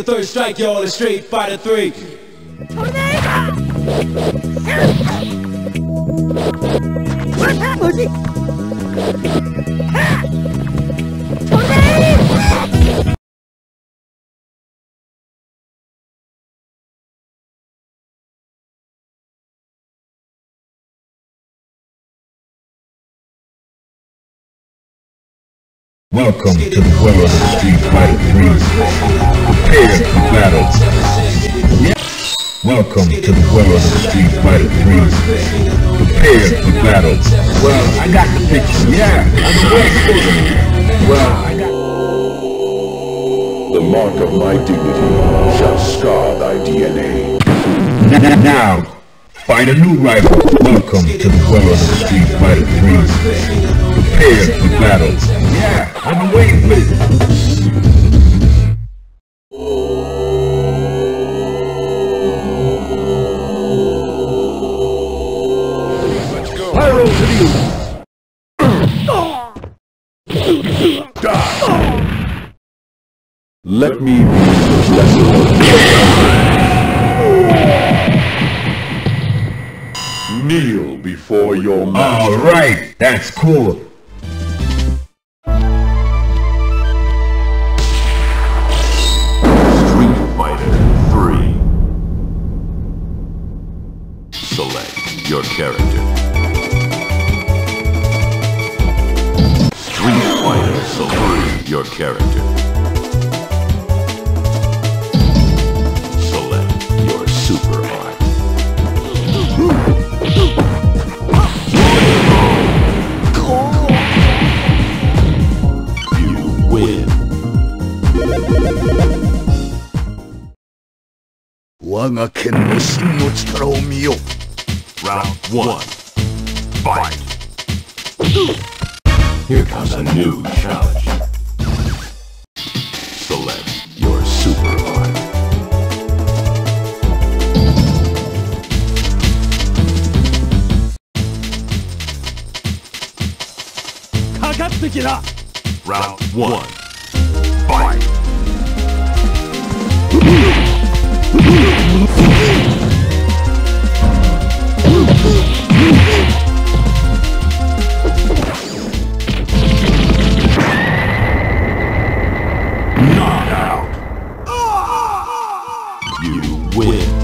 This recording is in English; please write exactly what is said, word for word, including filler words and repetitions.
third strike, y'all. It's Street Fighter three. 뭐지? Welcome to the world of Street Fighter three. Prepare for battle. Welcome to the world of Street Fighter three. Prepare for battle. Well, I got the picture. Yeah, I'm the West Coast. Well, I got... The mark of my dignity shall scar thy D N A. Now, find a new rival. Welcome to the world of Street Fighter three. Prepare for battle. Yeah, I've been waiting for it. Let's go. Pyro to the Die. Let me be the lesser. Kneel before your master. All right, that's cool. Select your character. Street Fighter, select your character. Select your super art. You win. 我が剣の真の力を見よ。 Round one. Fight. Here comes a new challenge. Select your super art. Round one. Fight. Knock out. You win.